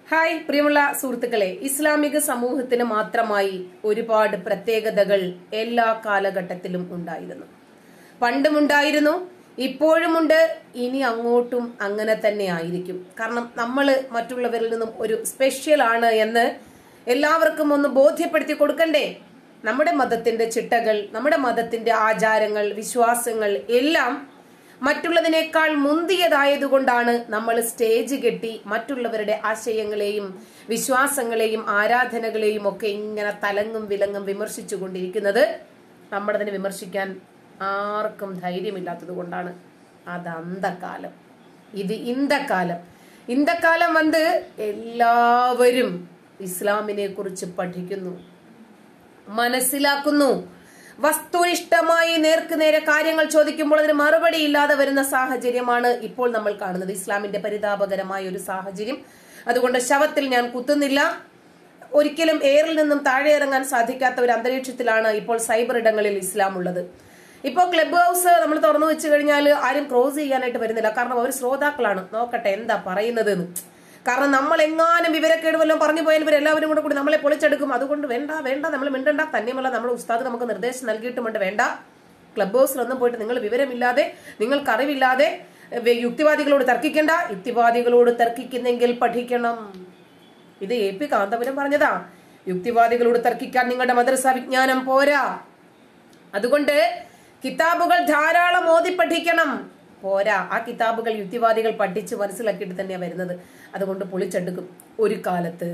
Hi പ്രിയമുള്ള സുഹൃത്തുക്കളെ, ഇസ്ലാമിക സമൂഹത്തിന് മാത്രമായി ഒരുപാട് പ്രത്യേകതകൾ എല്ലാ കാലഘട്ടത്തിലും ഉണ്ടായിരുന്നു. പണ്ടുമുണ്ടായിരുന്നു, ഇപ്പോഴുമുണ്ട്, ഇനി അങ്ങോട്ടും അങ്ങനെ തന്നെ ആയിരിക്കും. കാരണം നമ്മൾ മറ്റുള്ളവരിൽ നിന്നും ഒരു സ്പെഷ്യൽ ആണ് എന്ന് എല്ലാവർക്കും ഒന്ന് ബോധ്യപ്പെടുത്തി കൊടുക്കണ്ടേ. നമ്മുടെ മതത്തിന്റെ ചിട്ടകൾ, നമ്മുടെ മതത്തിന്റെ ആചാരങ്ങൾ, വിശ്വാസങ്ങൾ എല്ലാം മറ്റുള്ളതിനേക്കാൾ മുന്തിയതായതുകൊണ്ടാണ് നമ്മൾ സ്റ്റേജ് കെട്ടി മറ്റുള്ളവരുടെ ആശയങ്ങളെയും വിശ്വാസങ്ങളെയും ആരാധനകളെയും ഒക്കെ ഇങ്ങനെ തലങ്ങും വിലങ്ങും വിമർശിച്ചു കൊണ്ടിരിക്കുന്നത്. നമ്മളതിനെ വിമർശിക്കാൻ ആർക്കും ധൈര്യമില്ലാത്തത് കൊണ്ടാണ്. അത് അന്തകാലം, ഇത് ഇന്തക്കാലം. ഇന്തക്കാലം വന്ന് എല്ലാവരും ഇസ്ലാമിനെ കുറിച്ച് പഠിക്കുന്നു, മനസ്സിലാക്കുന്നു. വസ്തുനിഷ്ഠമായി നേർക്ക് നേരെ കാര്യങ്ങൾ ചോദിക്കുമ്പോൾ അതിന് മറുപടി ഇല്ലാതെ വരുന്ന സാഹചര്യമാണ് ഇപ്പോൾ നമ്മൾ കാണുന്നത്. ഇസ്ലാമിന്റെ പരിതാപകരമായ ഒരു സാഹചര്യം. അതുകൊണ്ട് ശവത്തിൽ ഞാൻ കുത്തുന്നില്ല. ഒരിക്കലും എയറിൽ നിന്നും താഴെ ഇറങ്ങാൻ സാധിക്കാത്ത ഒരു അന്തരീക്ഷത്തിലാണ് ഇപ്പോൾ സൈബർ ഇടങ്ങളിൽ ഇസ്ലാം ഉള്ളത്. ഇപ്പോൾ ക്ലബ് ഹൗസ് നമ്മൾ തുറന്നു വെച്ച് കഴിഞ്ഞാൽ ആരും ക്രോസ് ചെയ്യാനായിട്ട് വരുന്നില്ല. കാരണം അവർ ശ്രോതാക്കളാണ്, നോക്കട്ടെ എന്താ പറയുന്നത് എന്ന്. കാരണം നമ്മൾ എങ്ങാനും വിവരക്കേട് വല്ലതും പറഞ്ഞു പോയാൽ ഇവരെല്ലാവരും കൂടി നമ്മളെ പൊളിച്ചെടുക്കും. അതുകൊണ്ട് വേണ്ട നമ്മൾ മിണ്ടണ്ട. തന്നെയുമല്ല, നമ്മുടെ ഉസ്താദ് നമുക്ക് നിർദ്ദേശം നൽകിയിട്ടുമുണ്ട്, വേണ്ട ക്ലബ് ഹൗസിലൊന്നും പോയിട്ട് നിങ്ങൾ വിവരമില്ലാതെ, നിങ്ങൾക്ക് അറിവില്ലാതെ യുക്തിവാദികളോട് തർക്കിക്കണ്ട. യുക്തിവാദികളോട് തർക്കിക്കുന്നെങ്കിൽ പഠിക്കണം. ഇത് AP കാന്തപുരം പറഞ്ഞതാ. യുക്തിവാദികളോട് തർക്കിക്കാൻ നിങ്ങളുടെ മദ്രസ വിജ്ഞാനം പോരാ. അതുകൊണ്ട് കിതാബുകൾ ധാരാളം ഓതി പഠിക്കണം. പോരാ, ആ കിതാബുകൾ യുക്തിവാദികൾ പഠിച്ച് മനസ്സിലാക്കിയിട്ട് തന്നെയാണ് വരുന്നത്. അതുകൊണ്ട് പൊളിച്ചെടുക്കും. ഒരു കാലത്ത്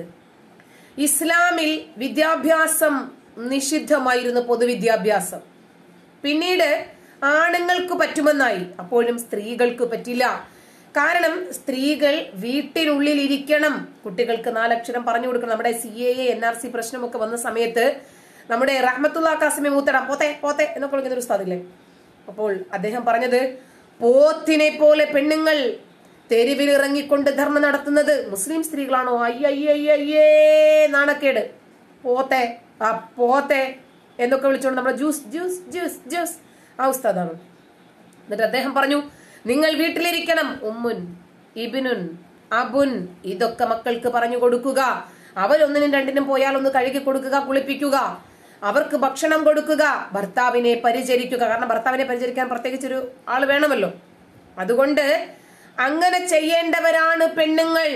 ഇസ്ലാമിൽ വിദ്യാഭ്യാസം നിഷിദ്ധമായിരുന്നു, പൊതുവിദ്യാഭ്യാസം. പിന്നീട് ആണുങ്ങൾക്ക് പറ്റുമെന്നായി, അപ്പോഴും സ്ത്രീകൾക്ക് പറ്റില്ല. കാരണം സ്ത്രീകൾ വീട്ടിനുള്ളിൽ ഇരിക്കണം, കുട്ടികൾക്ക് 4 അക്ഷരം പറഞ്ഞു കൊടുക്കണം. നമ്മുടെ CAA NRC പ്രശ്നമൊക്കെ വന്ന സമയത്ത് നമ്മുടെ റഹ്മത്തുള്ള കാസിമി മൂത്തടം പോത്തെ പോത്തെ എന്നൊക്കെ വിളിക്കുന്ന ഒരു ഉസ്താദില്ലേ, അപ്പോൾ അദ്ദേഹം പറഞ്ഞത്, പോത്തിനെ പോലെ പെണ്ണുങ്ങൾ തെരുവിൽ ഇറങ്ങിക്കൊണ്ട് ധർമ്മ നടത്തുന്നത് മുസ്ലിം സ്ത്രീകളാണോ? അയ്യയ്യേ നാണക്കേട്, പോത്തെ ആ പോത്തെ എന്നൊക്കെ വിളിച്ചോണ്ട് നമ്മുടെ ജ്യൂസ് ജ്യൂസ് ജ്യൂസ് ജ്യൂസ് ആ ഉസ്താദാണ്. എന്നിട്ട് അദ്ദേഹം പറഞ്ഞു, നിങ്ങൾ വീട്ടിലിരിക്കണം. ഉമ്മുൻ ഇബ്നുൻ അബുൻ ഇതൊക്കെ മക്കൾക്ക് പറഞ്ഞു കൊടുക്കുക. അവരൊന്നിനും രണ്ടിനും പോയാൽ ഒന്ന് കഴുകി കൊടുക്കുക, കുളിപ്പിക്കുക, അവർക്ക് ഭക്ഷണം കൊടുക്കുക, ഭർത്താവിനെ പരിചരിക്കുക. കാരണം ഭർത്താവിനെ പരിചരിക്കാൻ പ്രത്യേകിച്ചൊരു ആള് വേണമല്ലോ. അതുകൊണ്ട് അങ്ങനെ ചെയ്യേണ്ടവരാണ് പെണ്ണുങ്ങൾ.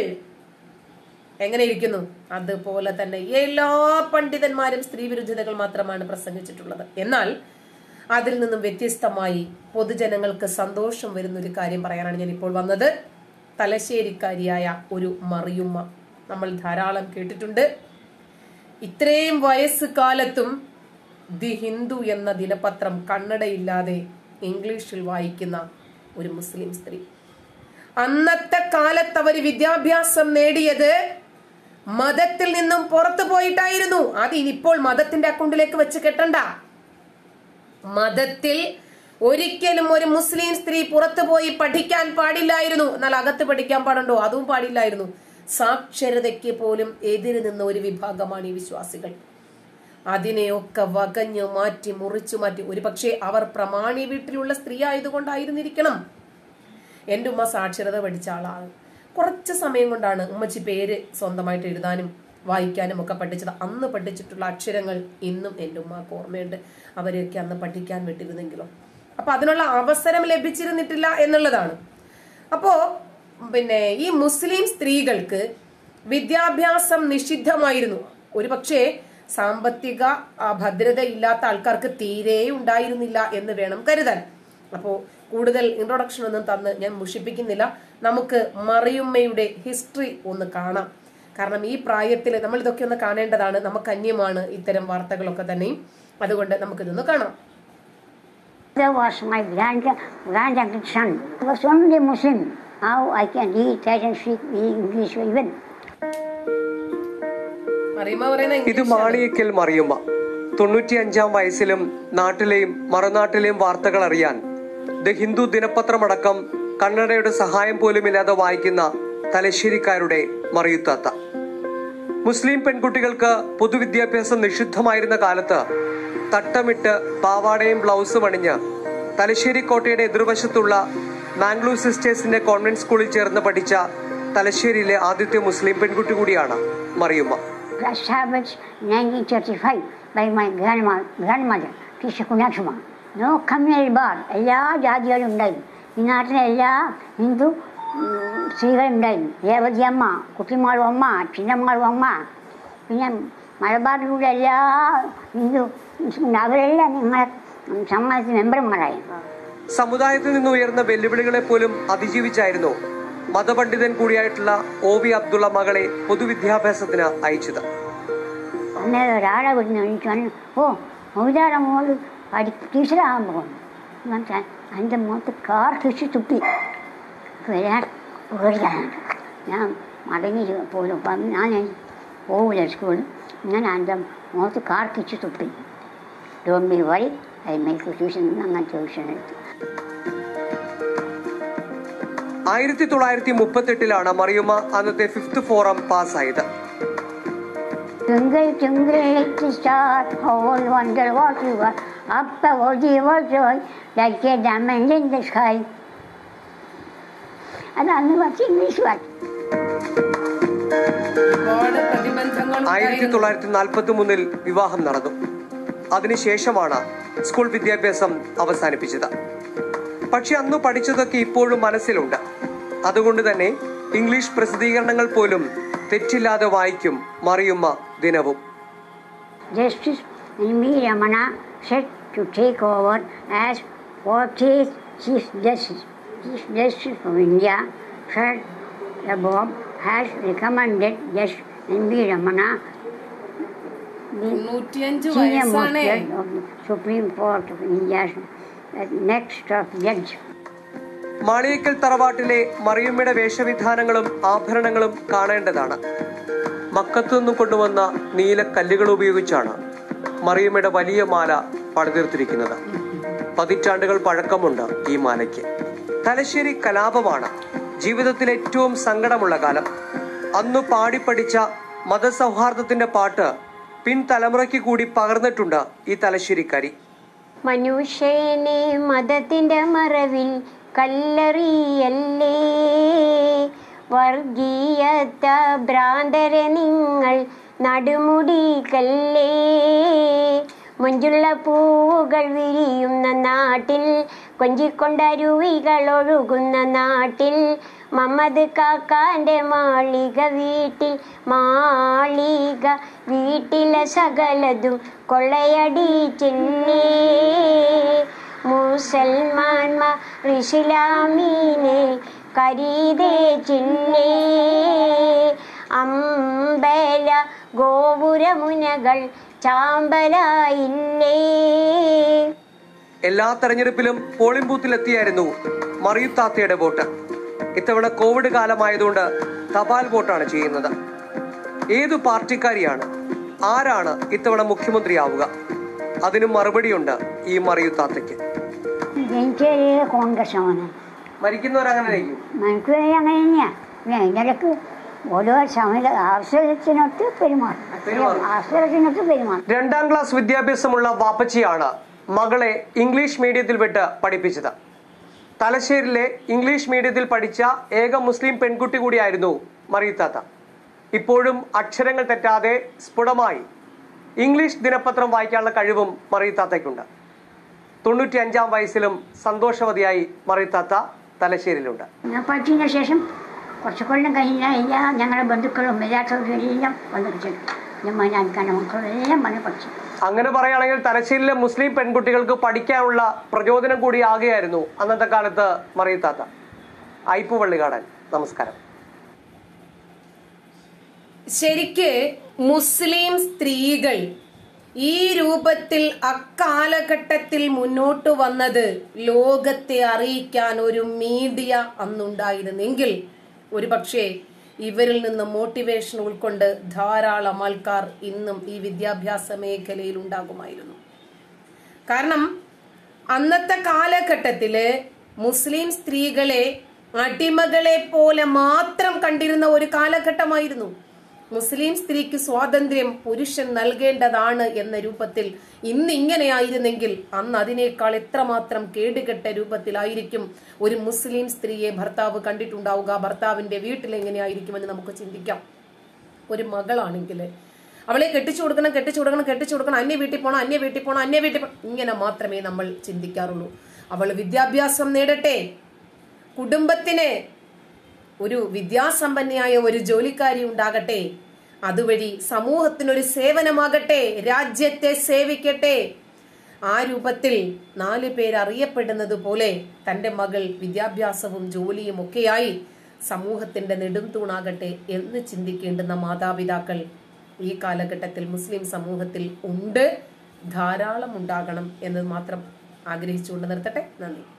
എങ്ങനെ ഇരിക്കുന്നു? അതുപോലെ തന്നെ എല്ലാ പണ്ഡിതന്മാരും സ്ത്രീ വിരുദ്ധതകൾ മാത്രമാണ് പ്രസംഗിച്ചിട്ടുള്ളത്. എന്നാൽ അതിൽ നിന്നും വ്യത്യസ്തമായി പൊതുജനങ്ങൾക്ക് സന്തോഷം വരുന്ന ഒരു കാര്യം പറയാനാണ് ഞാൻ ഇപ്പോൾ വന്നത്. തലശ്ശേരിക്കാരിയായ ഒരു മറിയുമ്മ നമ്മൾ ധാരാളം കേട്ടിട്ടുണ്ട്. ഇത്രയും വയസ്സുകാലത്തും ദി ഹിന്ദു എന്ന ദിനപത്രം കണ്ണടയില്ലാതെ ഇംഗ്ലീഷിൽ വായിക്കുന്ന ഒരു മുസ്ലിം സ്ത്രീ. അന്നത്തെ കാലത്ത് അവർ വിദ്യാഭ്യാസം നേടിയത് മതത്തിൽ നിന്നും പുറത്തു പോയിട്ടായിരുന്നു. അത് ഇനിയിപ്പോൾ മതത്തിന്റെ അക്കൗണ്ടിലേക്ക് വെച്ച് കെട്ടണ്ട. മതത്തിൽ ഒരിക്കലും ഒരു മുസ്ലിം സ്ത്രീ പുറത്തു പോയി പഠിക്കാൻ പാടില്ലായിരുന്നു. എന്നാൽ അകത്ത് പഠിക്കാൻ പാടുണ്ടോ? അതും പാടില്ലായിരുന്നു. സാക്ഷരതയ്ക്ക് പോലും എതിര് നിന്ന ഒരു വിഭാഗമാണ് ഈ വിശ്വാസികൾ. അതിനെയൊക്കെ വകഞ്ഞു മാറ്റി, മുറിച്ചു മാറ്റി. ഒരു പക്ഷേ അവർ പ്രമാണി വീട്ടിലുള്ള സ്ത്രീ ആയതുകൊണ്ടായിരുന്നിരിക്കണം. എൻ്റെ ഉമ്മ സാക്ഷരത പഠിച്ച ആളാണ്. കുറച്ച് സമയം കൊണ്ടാണ് ഉമ്മച്ചി പേര് സ്വന്തമായിട്ട് എഴുതാനും വായിക്കാനും ഒക്കെ പഠിച്ചത്. അന്ന് പഠിച്ചിട്ടുള്ള അക്ഷരങ്ങൾ ഇന്നും എൻ്റെ ഉമ്മക്ക് ഓർമ്മയുണ്ട്. അവരെയൊക്കെ അന്ന് പഠിക്കാൻ വിട്ടിരുന്നെങ്കിലോ. അപ്പൊ അതിനുള്ള അവസരം ലഭിച്ചിരുന്നിട്ടില്ല എന്നുള്ളതാണ്. അപ്പോ പിന്നെ ഈ മുസ്ലിം സ്ത്രീകൾക്ക് വിദ്യാഭ്യാസം നിഷിദ്ധമായിരുന്നു. ഒരു പക്ഷേ സാമ്പത്തിക ഭദ്രത ഇല്ലാത്ത ആൾക്കാർക്ക് തീരെ ഉണ്ടായിരുന്നില്ല എന്ന് വേണം കരുതാൻ. അപ്പോ കൂടുതൽ ഇൻട്രൊഡക്ഷൻ ഒന്നും തന്ന് ഞാൻ മുഷിപ്പിക്കുന്നില്ല. നമുക്ക് മറിയുമ്മയുടെ ഹിസ്റ്ററി ഒന്ന് കാണാം. കാരണം ഈ പ്രായത്തിൽ നമ്മൾ ഇതൊക്കെ ഒന്ന് കാണേണ്ടതാണ്. നമുക്ക് അന്യമാണ് ഇത്തരം വാർത്തകളൊക്കെ തന്നെയും. അതുകൊണ്ട് നമുക്കിതൊന്ന് കാണാം. There was my grandyoungest son. He was only Muslim. How I can read, write and speak English even. ഇത് മാളിയക്കൽ മറിയുമ്മ. 95-ാം വയസ്സിലും നാട്ടിലെയും മറുനാട്ടിലെയും വാർത്തകൾ അറിയാൻ ദ ഹിന്ദു ദിനപത്രമടക്കം കന്നഡയുടെ സഹായം പോലുമില്ലാതെ വായിക്കുന്ന തലശ്ശേരിക്കാരുടെ മറിയുത്താത്ത. മുസ്ലിം പെൺകുട്ടികൾക്ക് പൊതുവിദ്യാഭ്യാസം നിഷിദ്ധമായിരുന്ന കാലത്ത് തട്ടമിട്ട് പാവാടയും ബ്ലൗസും അണിഞ്ഞ് തലശ്ശേരി കോട്ടയുടെ എതിർവശത്തുള്ള മാംഗ്ലൂർ സിസ്റ്റേഴ്സിന്റെ കോൺവെന്റ് സ്കൂളിൽ ചേർന്ന് പഠിച്ച തലശ്ശേരിയിലെ ആദ്യത്തെ മുസ്ലിം പെൺകുട്ടി കൂടിയാണ് Mariyumma. Established in 1935 by my grandmother, Tisha Kunatuma. No communal bar. എല്ലാ ജാതികളും ഉണ്ടായിരുന്നു. ഈ നാട്ടിലെ എല്ലാ ഹിന്ദു സ്ത്രീകളുണ്ടായിരുന്നു. രേവതി അമ്മ, കുട്ടിമാളും അമ്മ, ചിന്നമ്മാളും അമ്മ, പിന്നെ മലബാറിലൂടെ എല്ലാ ഹിന്ദു അവരെല്ലാം ഞങ്ങളെ സമാജത്തിൽ മെമ്പർമാരായി. സമുദായത്തിൽ നിന്ന് ഉയർന്ന വെല്ലുവിളികളെ പോലും അതിജീവിച്ചായിരുന്നു മതപണ്ഡിതൻ കൂടിയായിട്ടുള്ള OV അബ്ദുള്ള മകളെ പൊതുവിദ്യാഭ്യാസത്തിന് അയച്ചത്. അന്നേരം ഒരാളെ വിടുന്ന എനിക്ക് ഓ മൗലാടെ മോള് ടീച്ചറാകാൻ പോകുന്നു എന്നുവെച്ചാൽ എൻ്റെ മുഖത്ത് കാർ തിരിച്ച് തുപ്പി വരാൻ പേടിക്കാനുണ്ട്. ഞാൻ മടങ്ങി പോലും അപ്പം ഞാൻ പോവില്ല സ്കൂളിൽ. ഞാൻ എൻ്റെ മുഖത്ത് കാർ തിരിച്ച് തുപ്പി. Don't be worry, I make tuition അങ്ങനെ ട്യൂഷൻ എടുത്തു. 1938 മറിയുമ്മ അന്നത്തെ 5th ഫോറം പാസ്സായത്. Twinkle, twinkle, little star, how all wonder what you are. Up above the world joy, like a diamond in the sky. അതാണ് കുറച്ച് ഇംഗ്ലീഷ് പാട്ട്. 1943 വിവാഹം നടന്നു. അതിനുശേഷമാണ് സ്കൂൾ വിദ്യാഭ്യാസം അവസാനിപ്പിച്ചത്. പക്ഷെ അന്ന് പഠിച്ചതൊക്കെ ഇപ്പോഴും മനസ്സിലുണ്ട്. അതുകൊണ്ട് തന്നെ ഇംഗ്ലീഷ് പ്രസിദ്ധീകരണങ്ങൾ പോലും തെറ്റില്ലാതെ വായിക്കും മറിയുമ്മ ദിനവും. Justice N.V. Ramana set to take over as 40th Chief Justice. Chief Justice of India, Sir Bob, has recommended Justice N.V. Ramana, the senior most judge of the Supreme Court of India, next of judge. Maliyekkal തറവാട്ടിലെ മറിയുമ്മയുടെ വേഷവിധാനങ്ങളും ആഭരണങ്ങളും കാണേണ്ടതാണ്. മക്കത്തു നിന്നും കൊണ്ടുവന്ന നീല കല്ലുകൾ ഉപയോഗിച്ചാണ് മറിയുമ്മയുടെ വലിയ മാല പണിതീർത്തിരിക്കുന്നത്. പതിറ്റാണ്ടുകൾ പഴക്കമുണ്ട് ഈ മാലയ്ക്ക്. തലശ്ശേരി കലാപമാണ് ജീവിതത്തിലെ ഏറ്റവും സങ്കടമുള്ള കാലം. അന്ന് പാടിപ്പഠിച്ച മതസൗഹാർദ്ദത്തിന്റെ പാട്ട് പിൻതലമുറയ്ക്ക് കൂടി പകർന്നിട്ടുണ്ട് ഈ തലശ്ശേരിക്കാരി. മനുഷ്യനെ മതത്തിന്റെ മറവിൽ കല്ലെറിയല്ലേ, വർഗീയത ഭ്രാന്തരെ നിങ്ങൾ നടുമുടിക്കല്ലേ. മുഞ്ചുള്ള പൂവുകൾ വിരിയുന്ന നാട്ടിൽ, കൊഞ്ചിക്കൊണ്ടരുവികൾ ഒഴുകുന്ന നാട്ടിൽ, മമ്മദ് കാക്കാന്റെ മാളിക വീട്ടിലെ സകലതും കൊള്ളയടിച്ചില്ലേ. മുസൽമാൻമാർ ഇസ്ലാമിനെ കരീതേച്ചില്ലേ. അമ്പല ഗോപുരമുനകൾ ചാമ്പലായില്ലേ. എല്ലാ തെരഞ്ഞെടുപ്പിലും പോളിംഗ് ബൂത്തിലെത്തിയായിരുന്നു മറിയുത്താത്തയുടെ വോട്ട്. ഇത്തവണ കോവിഡ് കാലമായതുകൊണ്ട് തപാൽ വോട്ടാണ് ചെയ്യുന്നത്. ഏതു പാർട്ടിക്കാരിയാണ്, ആരാണ് ഇത്തവണ മുഖ്യമന്ത്രിയാവുക? അതിനും മറുപടിയുണ്ട് ഈ മറിയുത്താത്തയ്ക്ക്. കോൺഗ്രസ് മരിക്കുന്നവരങ്ങനെ അങ്ങനെ തന്നെയാ. ഇതിനിടക്ക് ഓരോ അവസരത്തിനൊത്ത് പെരുമാറും. 2ാം ക്ലാസ് വിദ്യാഭ്യാസമുള്ള വാപ്പച്ചിയാണ് മകളെ ഇംഗ്ലീഷ് മീഡിയത്തിൽ വിട്ട് പഠിപ്പിച്ചത്. തലശ്ശേരിയിലെ ഇംഗ്ലീഷ് മീഡിയത്തിൽ പഠിച്ച ഏക മുസ്ലിം പെൺകുട്ടി കൂടിയായിരുന്നു മറിയുത്താത്ത. ഇപ്പോഴും അക്ഷരങ്ങൾ തെറ്റാതെ സ്ഫുടമായി ഇംഗ്ലീഷ് ദിനപത്രം വായിക്കാനുള്ള കഴിവും മറിയുത്താത്തയ്ക്കുണ്ട്. 95-ാം വയസ്സിലും സന്തോഷവതിയായി മറിയുത്താത്ത തലശ്ശേരിയിലുണ്ട്. ഞാൻ പഠിച്ചതിന് ശേഷം കുറച്ച് കൊല്ലം കഴിഞ്ഞാൽ എല്ലാ ഞങ്ങളുടെ ബന്ധുക്കളും എല്ലാത്തവരെല്ലാം വന്ന് മക്കളെല്ലാം വന്ന് പഠിച്ചു. അങ്ങനെ പറയുകയാണെങ്കിൽ തലശ്ശേരിയിലെ മുസ്ലിം പെൺകുട്ടികൾക്ക് പഠിക്കാനുള്ള പ്രചോദനം കൂടിയാകുകയായിരുന്നു അന്നത്തെ കാലത്ത് മറിയുത്താത്ത. ഐപ്പു വള്ളികാടൻ, നമസ്കാരം. ശരിക്ക് മുസ്ലിം സ്ത്രീകൾ ഈ രൂപത്തിൽ അക്കാലഘട്ടത്തിൽ മുന്നോട്ട് വന്നത് ലോകത്തെ അറിയിക്കാൻ ഒരു മീഡിയ അന്നുണ്ടായിരുന്നെങ്കിൽ ഒരുപക്ഷെ ഇവരിൽ നിന്ന് മോട്ടിവേഷൻ ഉൾക്കൊണ്ട് ധാരാളം ആൾക്കാർ ഇന്നും ഈ വിദ്യാഭ്യാസ മേഖലയിൽ ഉണ്ടാകുമായിരുന്നു. കാരണം അന്നത്തെ കാലഘട്ടത്തില് മുസ്ലിം സ്ത്രീകളെ അടിമകളെ പോലെ മാത്രം കണ്ടിരുന്ന ഒരു കാലഘട്ടമായിരുന്നു. മുസ്ലിം സ്ത്രീക്ക് സ്വാതന്ത്ര്യം പുരുഷൻ നൽകേണ്ടതാണ് എന്ന രൂപത്തിൽ ഇന്ന് ഇങ്ങനെയായിരുന്നെങ്കിൽ അന്ന് അതിനേക്കാൾ എത്രമാത്രം കേടുകെട്ട രൂപത്തിലായിരിക്കും ഒരു മുസ്ലിം സ്ത്രീയെ ഭർത്താവ് കണ്ടിട്ടുണ്ടാവുക. ഭർത്താവിന്റെ വീട്ടിൽ എങ്ങനെയായിരിക്കുമെന്ന് നമുക്ക് ചിന്തിക്കാം. ഒരു മകളാണെങ്കിൽ അവളെ കെട്ടിച്ചു കൊടുക്കണം, അന്യ വീട്ടിൽ പോണം, ഇങ്ങനെ മാത്രമേ നമ്മൾ ചിന്തിക്കാറുള്ളൂ. അവൾ വിദ്യാഭ്യാസം നേടട്ടെ, കുടുംബത്തിന് ഒരു വിദ്യാസമ്പന്നയായ ഒരു ജോലിക്കാരി ഉണ്ടാകട്ടെ, അതുവഴി സമൂഹത്തിനൊരു സേവനമാകട്ടെ, രാജ്യത്തെ സേവിക്കട്ടെ. ആ രൂപത്തിൽ 4 പേര് അറിയപ്പെടുന്നത് പോലെ തന്റെ മകൾ വിദ്യാഭ്യാസവും ജോലിയും ഒക്കെയായി സമൂഹത്തിന്റെ നെടുംതൂണാകട്ടെ എന്ന് ചിന്തിക്കേണ്ടുന്ന മാതാപിതാക്കൾ ഈ കാലഘട്ടത്തിൽ മുസ്ലിം സമൂഹത്തിൽ ഉണ്ട്, ധാരാളം ഉണ്ടാകണം എന്ന് മാത്രം ആഗ്രഹിച്ചുകൊണ്ട് നിർത്തട്ടെ. നന്ദി.